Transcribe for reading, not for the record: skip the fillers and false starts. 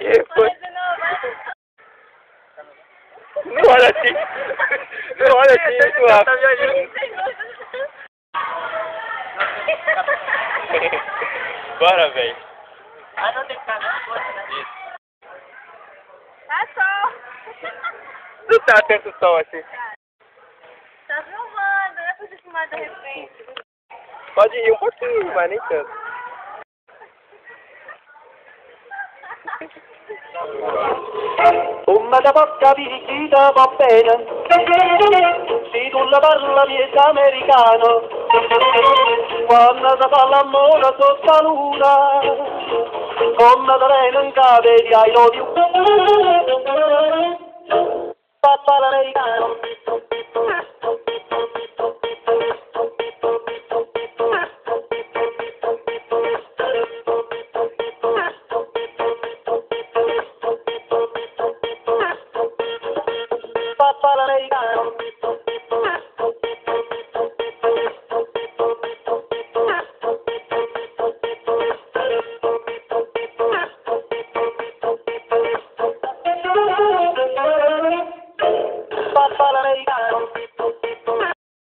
Foi. Não olha assim. Não olha assim, muito rápido. Bora, velho. Ah, não tem cara. Tá só. Não tá atento o som assim. Tá filmando, não é pra você filmar de repente. Pode ir um pouquinho, mas nem tanto. Una da porca picchita va bene, se tu la parla miezza americano, quando si fa l'amore sotto la luna, come da lei non cade di I love you, papà l'americano.